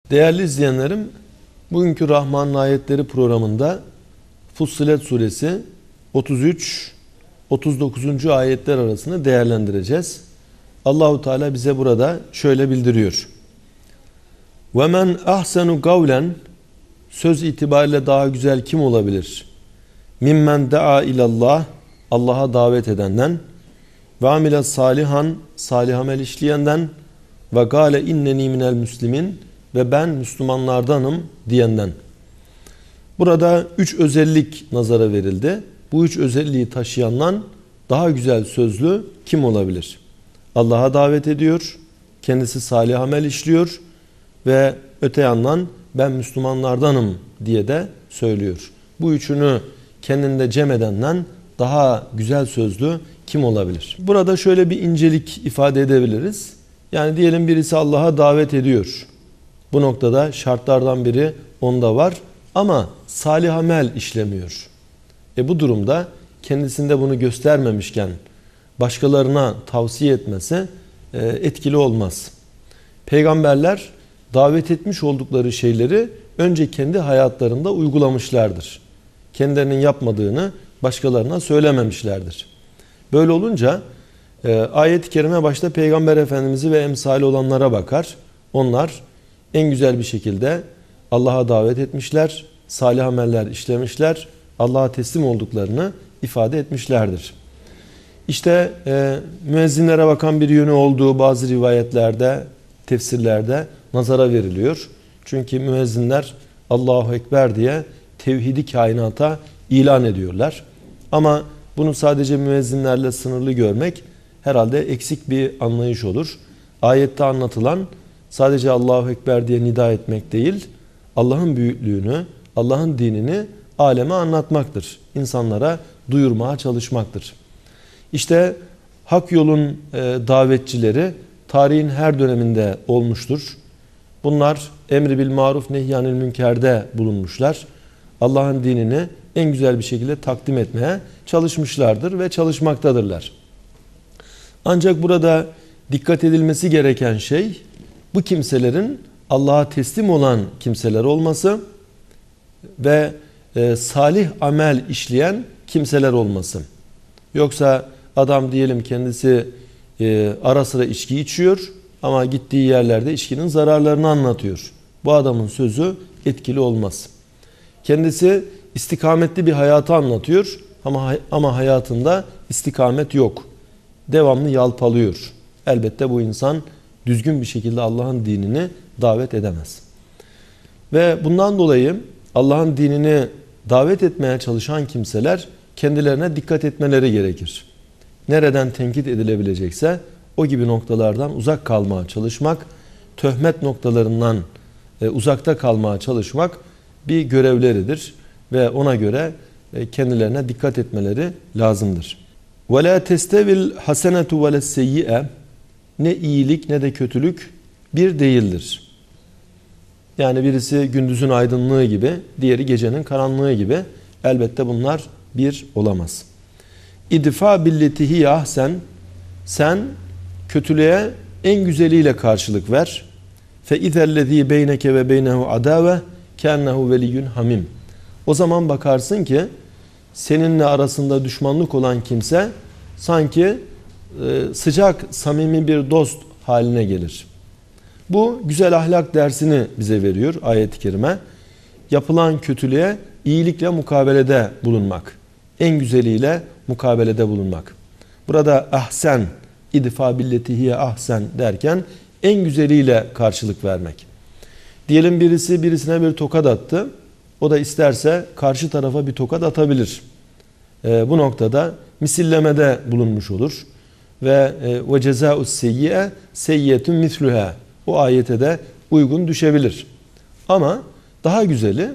Değerli izleyenlerim, bugünkü Rahman'ın ayetleri programında Fussilet suresi 33-39. ayetler arasını değerlendireceğiz. Allahu Teala bize burada şöyle bildiriyor. وَمَنْ أَحْسَنُ قَوْلًا Söz itibariyle daha güzel kim olabilir? مِمَّنْ دَعَا اِلَى اللّٰهِ Allah'a davet edenden ve amile salihan salih amel işleyenden ve gâle inneni minel müslimin ve ben Müslümanlardanım diyenden. Burada 3 özellik nazara verildi. Bu 3 özelliği taşıyandan daha güzel sözlü kim olabilir? Allah'a davet ediyor, kendisi salih amel işliyor ve öte yandan ben Müslümanlardanım diye de söylüyor. Bu üçünü kendinde cem edenden daha güzel sözlü kim olabilir? Burada şöyle bir incelik ifade edebiliriz. Yani diyelim birisi Allah'a davet ediyor. Bu noktada şartlardan biri onda var ama salih amel işlemiyor. Bu durumda kendisinde bunu göstermemişken başkalarına tavsiye etmesi etkili olmaz. Peygamberler davet etmiş oldukları şeyleri önce kendi hayatlarında uygulamışlardır. Kendilerinin yapmadığını başkalarına söylememişlerdir. Böyle olunca ayet-i kerime başta Peygamber Efendimiz'i ve emsali olanlara bakar. Onlar en güzel bir şekilde Allah'a davet etmişler, salih ameller işlemişler, Allah'a teslim olduklarını ifade etmişlerdir. İşte müezzinlere bakan bir yönü olduğu bazı rivayetlerde, tefsirlerde nazara veriliyor. Çünkü müezzinler Allahu Ekber diye tevhidi kainata ilan ediyorlar. Ama bunu sadece müezzinlerle sınırlı görmek herhalde eksik bir anlayış olur. Ayette anlatılan sadece Allahu Ekber diye nida etmek değil, Allah'ın büyüklüğünü, Allah'ın dinini aleme anlatmaktır. İnsanlara duyurmaya çalışmaktır. İşte hak yolun davetçileri tarihin her döneminde olmuştur. Bunlar emri bil maruf nehyanil münkerde bulunmuşlar. Allah'ın dinini en güzel bir şekilde takdim etmeye çalışmışlardır ve çalışmaktadırlar. Ancak burada dikkat edilmesi gereken şey bu kimselerin Allah'a teslim olan kimseler olması ve salih amel işleyen kimseler olması. Yoksa adam diyelim kendisi ara sıra içki içiyor ama gittiği yerlerde içkinin zararlarını anlatıyor. Bu adamın sözü etkili olmaz. Kendisi istikametli bir hayatı anlatıyor ama hayatında istikamet yok. Devamlı yalpalıyor. Elbette bu insan düzgün bir şekilde Allah'ın dinini davet edemez. Ve bundan dolayı Allah'ın dinini davet etmeye çalışan kimseler kendilerine dikkat etmeleri gerekir. Nereden tenkit edilebilecekse o gibi noktalardan uzak kalmaya çalışmak, töhmet noktalarından uzakta kalmaya çalışmak bir görevleridir ve ona göre kendilerine dikkat etmeleri lazımdır. وَلَا تَسْتَوِي الْحَسَنَةُ وَلَا السَّيِّئَةُ Ne iyilik ne de kötülük bir değildir. Yani birisi gündüzün aydınlığı gibi, diğeri gecenin karanlığı gibi. Elbette bunlar bir olamaz. İdfa billetihi ahsen Sen kötülüğe en güzeliyle karşılık ver. Fe izellezî beyneke ve beynehu adave kennehu veliyyun hamim. O zaman bakarsın ki seninle arasında düşmanlık olan kimse sanki sıcak, samimi bir dost haline gelir. Bu güzel ahlak dersini bize veriyor ayet-i kerime. Yapılan kötülüğe iyilikle mukabelede bulunmak. En güzeliyle mukabelede bulunmak. Burada ahsen, idfa billetihiye ahsen derken en güzeliyle karşılık vermek. Diyelim birisi birisine bir tokat attı. O da isterse karşı tarafa bir tokat atabilir. Bu noktada misillemede bulunmuş olur. Ve cezaus seyyi'e seyyiyetun misluha. O ayete de uygun düşebilir. Ama daha güzeli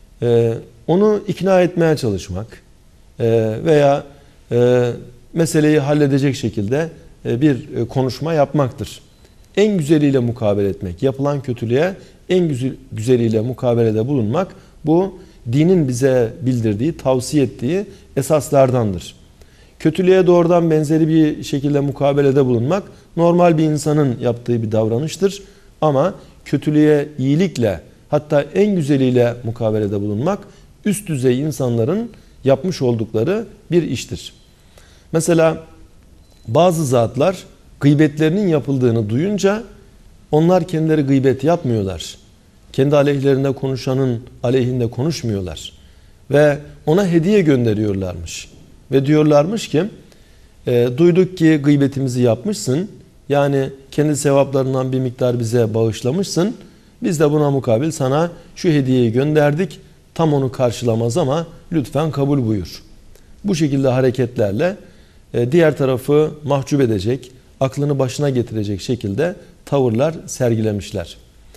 onu ikna etmeye çalışmak veya meseleyi halledecek şekilde bir konuşma yapmaktır. En güzeliyle mukabele etmek, yapılan kötülüğe en güzeliyle mukabelede bulunmak, bu dinin bize bildirdiği, tavsiye ettiği esaslardandır. Kötülüğe doğrudan benzeri bir şekilde mukabelede bulunmak normal bir insanın yaptığı bir davranıştır. Ama kötülüğe iyilikle, hatta en güzeliyle mukabelede bulunmak üst düzey insanların yapmış oldukları bir iştir. Mesela bazı zatlar gıybetlerinin yapıldığını duyunca onlar kendileri gıybet yapmıyorlar. Kendi aleyhlerinde konuşanın aleyhinde konuşmuyorlar. Ve ona hediye gönderiyorlarmış. Ve diyorlarmış ki duyduk ki gıybetimizi yapmışsın. Yani kendi sevaplarından bir miktar bize bağışlamışsın. Biz de buna mukabil sana şu hediyeyi gönderdik. Tam onu karşılamaz ama lütfen kabul buyur. Bu şekilde hareketlerle diğer tarafı mahcup edecek, aklını başına getirecek şekilde tavırlar sergilemişler.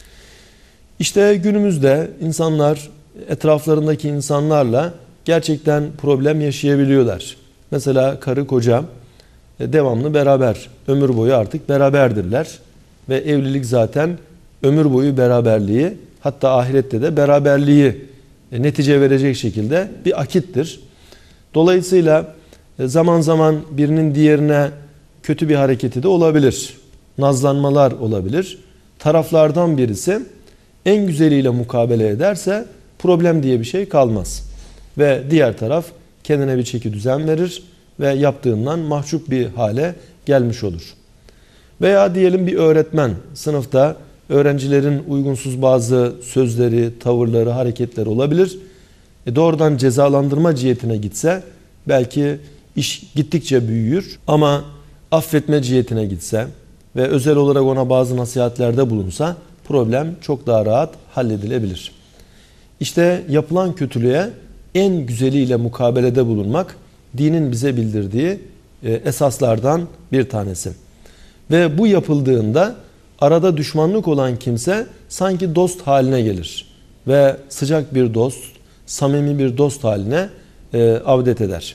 İşte günümüzde insanlar etraflarındaki insanlarla gerçekten problem yaşayabiliyorlar. Mesela karı koca devamlı beraber, ömür boyu artık beraberdirler. Ve evlilik zaten ömür boyu beraberliği, hatta ahirette de beraberliği netice verecek şekilde bir akittir. Dolayısıyla zaman zaman birinin diğerine kötü bir hareketi de olabilir. Nazlanmalar olabilir. Taraflardan birisi en güzeliyle mukabele ederse problem diye bir şey kalmaz. Ve diğer taraf kendine bir çeki düzen verir ve yaptığından mahcup bir hale gelmiş olur. Veya diyelim bir öğretmen sınıfta öğrencilerin uygunsuz bazı sözleri, tavırları, hareketleri olabilir. Doğrudan cezalandırma cihetine gitse belki iş gittikçe büyür, ama affetme cihetine gitse ve özel olarak ona bazı nasihatlerde bulunsa problem çok daha rahat halledilebilir. İşte yapılan kötülüğe en güzeliyle mukabelede bulunmak dinin bize bildirdiği esaslardan bir tanesi. Ve bu yapıldığında arada düşmanlık olan kimse sanki dost haline gelir ve sıcak bir dost, samimi bir dost haline avdet eder.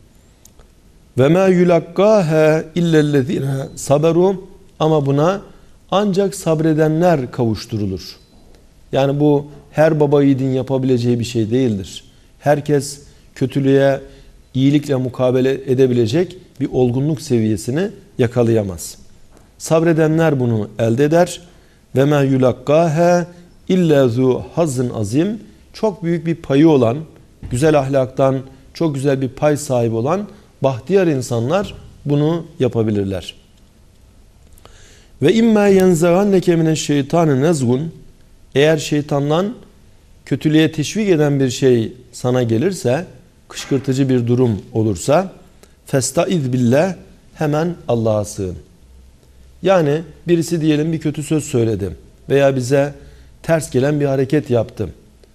Ve ma yulakkaha illellezine saberu, ama buna ancak sabredenler kavuşturulur. Yani bu her baba yiğidin yapabileceği bir şey değildir. Herkes kötülüğe iyilikle mukabele edebilecek bir olgunluk seviyesini yakalayamaz. Sabredenler bunu elde eder. Ve ma yulakkaha illa zu hazzın azim, çok büyük bir payı olan, güzel ahlaktan çok güzel bir pay sahibi olan bahtiyar insanlar bunu yapabilirler. Ve imma yenzaganneke mineşşeytani nezgun, eğer şeytandan kötülüğe teşvik eden bir şey sana gelirse, kışkırtıcı bir durum olursa, festaiz billah, hemen Allah'a sığın. Yani birisi diyelim bir kötü söz söyledi veya bize ters gelen bir hareket yaptı.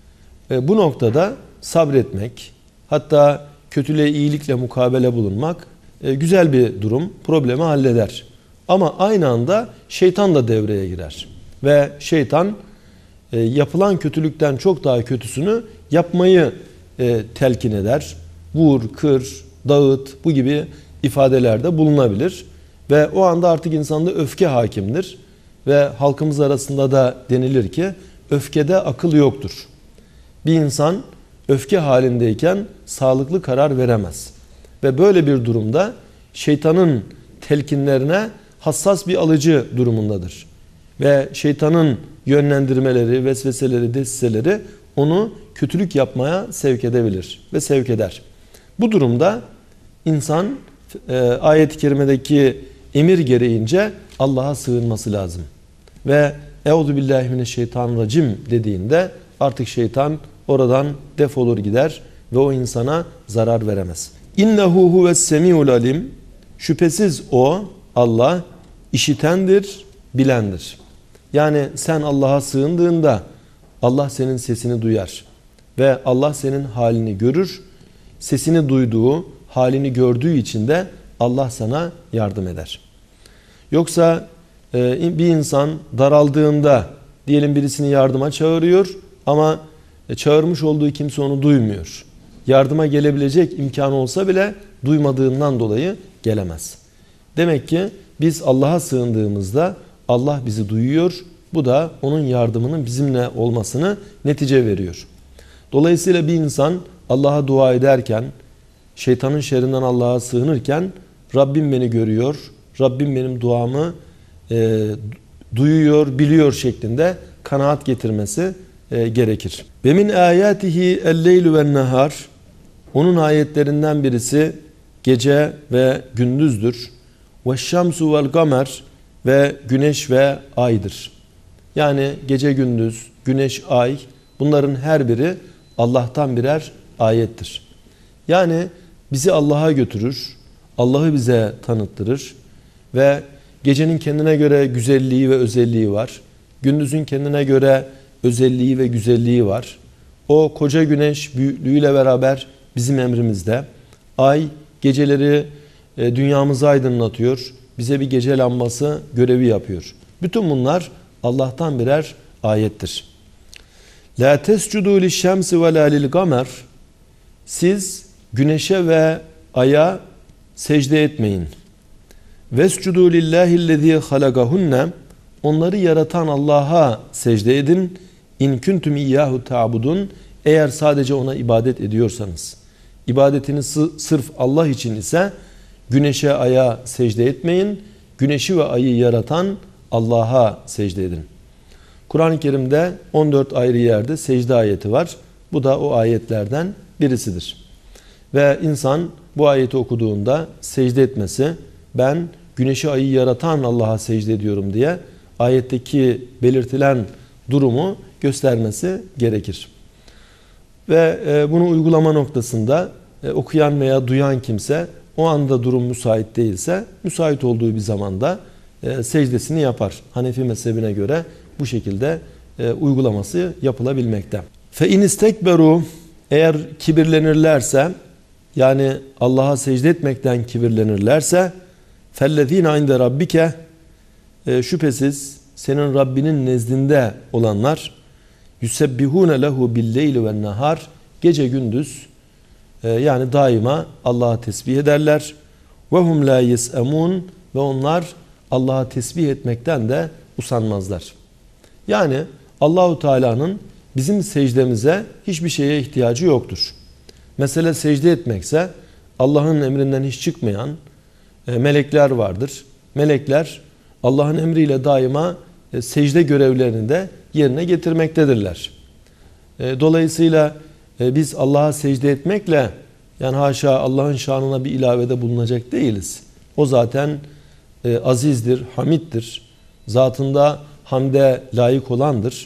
Bu noktada sabretmek, hatta kötülüğe iyilikle mukabele bulunmak güzel bir durum, problemi halleder. Ama aynı anda şeytan da devreye girer. Ve şeytan yapılan kötülükten çok daha kötüsünü yapmayı telkin eder. Vur, kır, dağıt, bu gibi ifadelerde bulunabilir. Ve o anda artık insanda öfke hakimdir. Ve halkımız arasında da denilir ki öfkede akıl yoktur. Bir insan öfke halindeyken sağlıklı karar veremez. Ve böyle bir durumda şeytanın telkinlerine hassas bir alıcı durumundadır. Ve şeytanın yönlendirmeleri, vesveseleri, desiseleri onu kötülük yapmaya sevk edebilir ve sevk eder. Bu durumda insan ayet-i kerimedeki emir gereğince Allah'a sığınması lazım. Ve Euzubillahimineşşeytanirracim dediğinde artık şeytan oradan defolur gider ve o insana zarar veremez. İnnehu huves-semiul alim, şüphesiz o Allah işitendir, bilendir. Yani sen Allah'a sığındığında Allah senin sesini duyar ve Allah senin halini görür. Sesini duyduğu, halini gördüğü için de Allah sana yardım eder. Yoksa bir insan daraldığında diyelim birisini yardıma çağırıyor ama çağırmış olduğu kimse onu duymuyor. Yardıma gelebilecek imkanı olsa bile duymadığından dolayı gelemez. Demek ki biz Allah'a sığındığımızda Allah bizi duyuyor. Bu da onun yardımının bizimle olmasını netice veriyor. Dolayısıyla bir insan Allah'a dua ederken, şeytanın şerrinden Allah'a sığınırken Rabbim beni görüyor, Rabbim benim duamı duyuyor, biliyor şeklinde kanaat getirmesi gerekir. Ve min ayatihi el-leylu ve'n-nehar. Onun ayetlerinden birisi gece ve gündüzdür. Ve'ş-şemsu ve'l-kamer, ve güneş ve aydır. Yani gece gündüz, güneş, ay, bunların her biri Allah'tan birer ayettir. Yani bizi Allah'a götürür, Allah'ı bize tanıttırır ve gecenin kendine göre güzelliği ve özelliği var. Gündüzün kendine göre özelliği ve güzelliği var. O koca güneş büyüklüğüyle beraber bizim emrimizde. Ay geceleri dünyamızı aydınlatıyor. Bize bir gece lambası görevi yapıyor. Bütün bunlar Allah'tan birer ayettir. La tescudu liş-şemsi ve la lil-kamer. Siz güneşe ve aya secde etmeyin. Vescudu lillahi'llezî halakahunne. Onları yaratan Allah'a secde edin. İn kuntum iyyahu ta'budun. Eğer sadece ona ibadet ediyorsanız. İbadetiniz sırf Allah için ise güneşe, aya secde etmeyin. Güneşi ve ayı yaratan Allah'a secde edin. Kur'an-ı Kerim'de 14 ayrı yerde secde ayeti var. Bu da o ayetlerden birisidir. Ve insan bu ayeti okuduğunda secde etmesi, ben güneşi, ayı yaratan Allah'a secde ediyorum diye ayetteki belirtilen durumu göstermesi gerekir. Ve bunu uygulama noktasında okuyan veya duyan kimse o anda durum müsait değilse müsait olduğu bir zamanda secdesini yapar. Hanefi mezhebine göre bu şekilde uygulaması yapılabilmekte. Fe in istekberu, eğer kibirlenirlerse, yani Allah'a secde etmekten kibirlenirlerse, fellezine inde rabbike, şüphesiz senin Rabbinin nezdinde olanlar, yusebbihune lehu billeyli ven nahar, gece gündüz yani daima Allah'a tesbih ederler. Ve hum la yesemun, ve onlar Allah'a tesbih etmekten de usanmazlar. Yani Allahu Teala'nın bizim secdemize hiçbir şeye ihtiyacı yoktur. Mesele secde etmekse Allah'ın emrinden hiç çıkmayan melekler vardır. Melekler Allah'ın emriyle daima secde görevlerini de yerine getirmektedirler. Dolayısıyla biz Allah'a secde etmekle, yani haşa Allah'ın şanına bir ilavede bulunacak değiliz. O zaten azizdir, hamiddir. Zatında hamde layık olandır.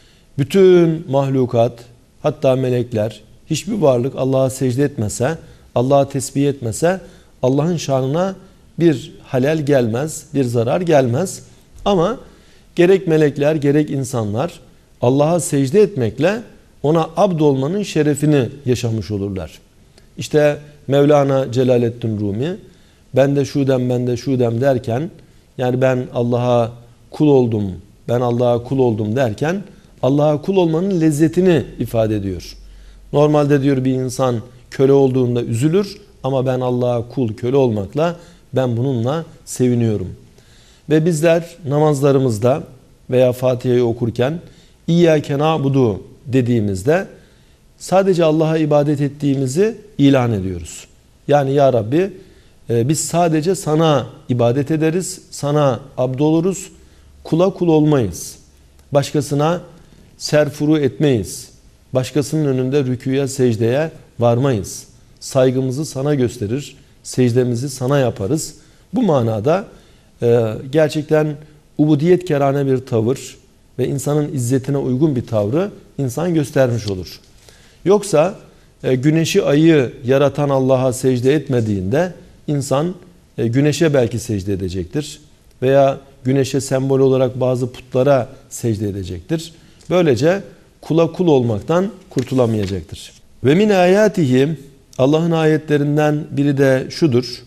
Bütün mahlukat, hatta melekler, hiçbir varlık Allah'a secde etmese, Allah'a tesbih etmese Allah'ın şanına bir halel gelmez, bir zarar gelmez. Ama gerek melekler gerek insanlar Allah'a secde etmekle ona abd olmanın şerefini yaşamış olurlar. İşte Mevlana Celaleddin Rumi, ben de şu dem derken, yani ben Allah'a kul oldum, ben Allah'a kul oldum derken Allah'a kul olmanın lezzetini ifade ediyor. Normalde diyor bir insan köle olduğunda üzülür ama ben Allah'a kul, köle olmakla ben bununla seviniyorum. Ve bizler namazlarımızda veya Fatiha'yı okurken İyyâke na'budu dediğimizde sadece Allah'a ibadet ettiğimizi ilan ediyoruz. Yani ya Rabbi biz sadece sana ibadet ederiz, sana abd oluruz, kula kul olmayız. Başkasına serfuru etmeyiz. Başkasının önünde rükûya, secdeye varmayız. Saygımızı sana gösterir, secdemizi sana yaparız. Bu manada gerçekten ubudiyetkerane bir tavır ve insanın izzetine uygun bir tavrı insan göstermiş olur. Yoksa güneşi, ayı yaratan Allah'a secde etmediğinde insan güneşe belki secde edecektir. Veya güneşe sembol olarak bazı putlara secde edecektir. Böylece kula kul olmaktan kurtulamayacaktır. Ve min ayatihi, Allah'ın ayetlerinden biri de şudur.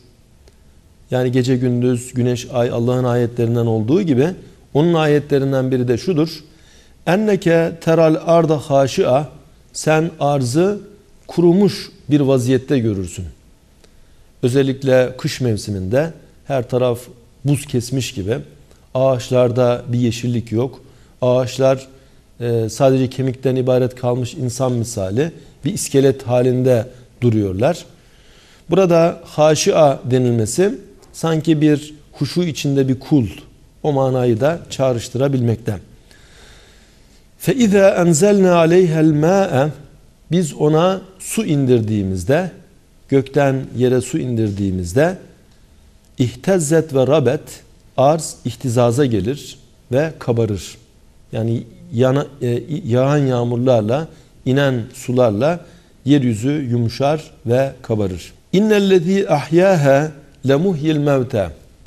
Yani gece gündüz, güneş, ay Allah'ın ayetlerinden olduğu gibi onun ayetlerinden biri de şudur. Enneke teral arda haşi'a, sen arzı kurumuş bir vaziyette görürsün. Özellikle kış mevsiminde her taraf buz kesmiş gibi. Ağaçlarda bir yeşillik yok. Ağaçlar sadece kemikten ibaret kalmış insan misali bir iskelet halinde duruyorlar. Burada haşi'a denilmesi sanki bir huşu içinde bir kul o manayı da çağrıştırabilmekte. فَاِذَا اَنْزَلْنَا عَلَيْهَا الْمَاءَ Biz ona su indirdiğimizde, gökten yere su indirdiğimizde İhtezzet ve rabet, arz ihtizaza gelir ve kabarır. Yani yağan yağmurlarla, inen sularla yeryüzü yumuşar ve kabarır. İnnellezî ahyâhe lemuhyil mevte.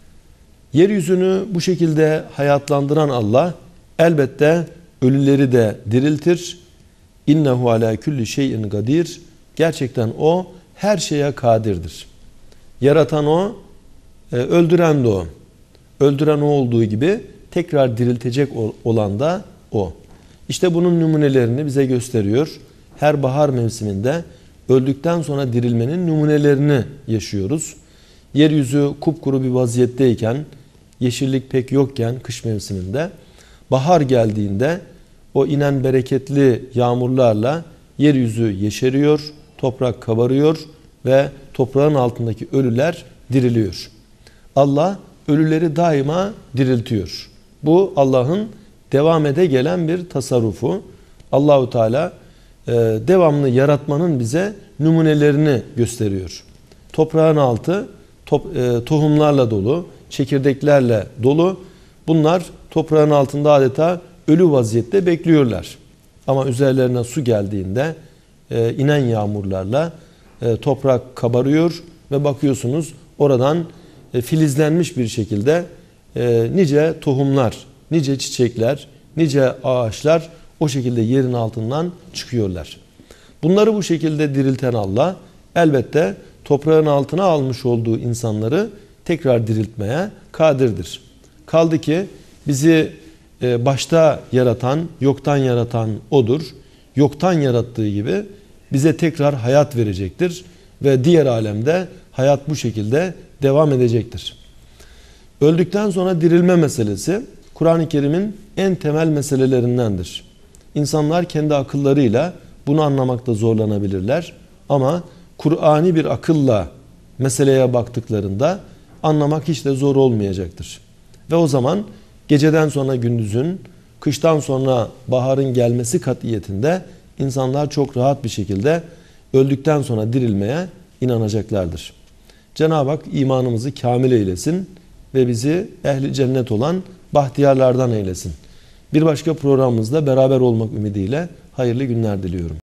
Yeryüzünü bu şekilde hayatlandıran Allah elbette ölüleri de diriltir. İnnehu alâ külli şeyin kadir. Gerçekten o her şeye kadirdir. Yaratan o, öldüren de o. Öldüren o olduğu gibi tekrar diriltecek olan da o. İşte bunun numunelerini bize gösteriyor. Her bahar mevsiminde öldükten sonra dirilmenin numunelerini yaşıyoruz. Yeryüzü kupkuru bir vaziyetteyken, yeşillik pek yokken kış mevsiminde, bahar geldiğinde o inen bereketli yağmurlarla yeryüzü yeşeriyor, toprak kabarıyor ve toprağın altındaki ölüler diriliyor. Allah ölüleri daima diriltiyor. Bu Allah'ın devam ede gelen bir tasarrufu. Allahu Teala devamlı yaratmanın bize numunelerini gösteriyor. Toprağın altı tohumlarla dolu, çekirdeklerle dolu. Bunlar toprağın altında adeta ölü vaziyette bekliyorlar. Ama üzerlerine su geldiğinde inen yağmurlarla toprak kabarıyor ve bakıyorsunuz oradan filizlenmiş bir şekilde nice tohumlar, nice çiçekler, nice ağaçlar o şekilde yerin altından çıkıyorlar. Bunları bu şekilde dirilten Allah elbette toprağın altına almış olduğu insanları tekrar diriltmeye kadirdir. Kaldı ki bizi başta yaratan, yoktan yaratan O'dur. Yoktan yarattığı gibi bize tekrar hayat verecektir ve diğer alemde hayat bu şekilde devam edecektir. Öldükten sonra dirilme meselesi Kur'an-ı Kerim'in en temel meselelerindendir. İnsanlar kendi akıllarıyla bunu anlamakta zorlanabilirler ama Kur'ani bir akılla meseleye baktıklarında anlamak hiç de zor olmayacaktır. Ve o zaman geceden sonra gündüzün, kıştan sonra baharın gelmesi katiyetinde insanlar çok rahat bir şekilde öldükten sonra dirilmeye inanacaklardır. Cenab-ı Hak imanımızı kamil eylesin ve bizi ehli cennet olan bahtiyarlardan eylesin. Bir başka programımızda beraber olmak ümidiyle hayırlı günler diliyorum.